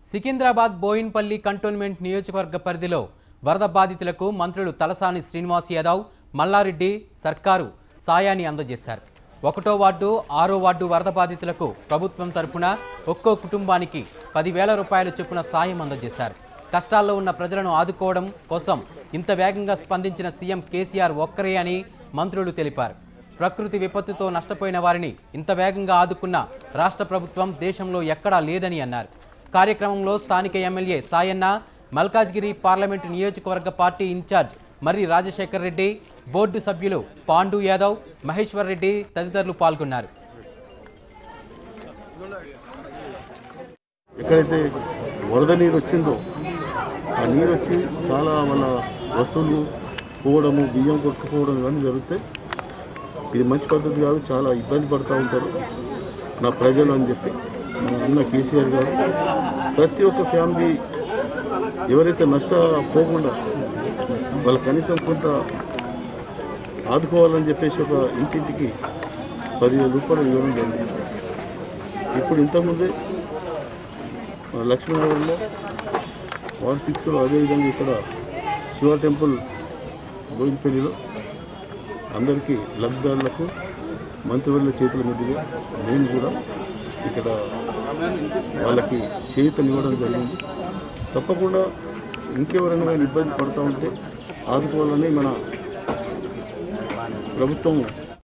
Secunderabad Boinpally cantonment నియోజకవర్గ పరిధిలో వరద బాధితులకు మంత్రులు తలసాని శ్రీనివాస్ యాదవ్, మల్లారెడ్డి సర్కారు సాయాన్ని అందజేశారు. 1వ వార్డు, 6వ వార్డు వరద బాధితులకు ప్రభుత్వం తరపున ఒక్కో కుటుంబానికి 10,000 రూపాయల చొప్పున సాయం అందజేశారు. కష్టాల్లో ఉన్న ప్రజలను ఆదుకోవడం కోసం ఇంత వేగంగా స్పందించిన సీఎం కేసీఆర్ ఒక్కరే అని మంత్రులు తెలిపారు. ప్రకృతి విపత్తుతో నష్టపోయిన వారిని ఇంత వేగంగా ఆదుకున్న రాష్ట్ర ప్రభుత్వం దేశంలో ఎక్కడా లేదని అన్నారు. కార్యక్రమంలో స్థానిక ఎమ్మెల్యే సాయన్న, మల్కాజ్గిరి పార్లమెంటు నియోజకవర్గ party incharge Marri Rajasekhar Reddy, board సభ్యులు పాండు యాదవ్, మహేశ్వర్ రెడ్డి తదితరులు పాల్గొన్నారు. ఎక్కడైతే వరద నీరు వచ్చిందో ఆ నీరు వచ్చి చాలా మన వస్తువులు పోవడము, బియ్యం కొట్టుకుపోవడం ఇవన్నీ జరుగుతాయి. ఇది మంచి పద్ధతి కాదు, చాలా ఇబ్బంది పడుతూ ఉంటారు నా ప్రజలు అని చెప్పి మన అన్న కేసీఆర్ గారు ప్రతి ఒక్క ఫ్యామిలీ ఎవరైతే నష్టపోకుండా వాళ్ళ కనీసం కొంత ఆదుకోవాలని చెప్పేసి ఒక ఇంటింటికి 10,000 రూపాయలు ఇవ్వడం జరిగింది. ఇప్పుడు ఇంతకుముందే లక్ష్మీనగర్లో వార్డ్ 6లో, అదేవిధంగా ఇక్కడ శివ టెంపుల్ బోయిన్పల్లిలో అందరికీ లబ్ధిదారులకు మంత్రివర్యుల చేతుల మీదుగా నేను కూడా ఇక్కడ వాళ్ళకి చేయూతనివ్వడం జరిగింది. తప్పకుండా ఇంకెవరైనా ఇబ్బంది పడుతూ ఉంటే ఆదుకోవాలని మన ప్రభుత్వం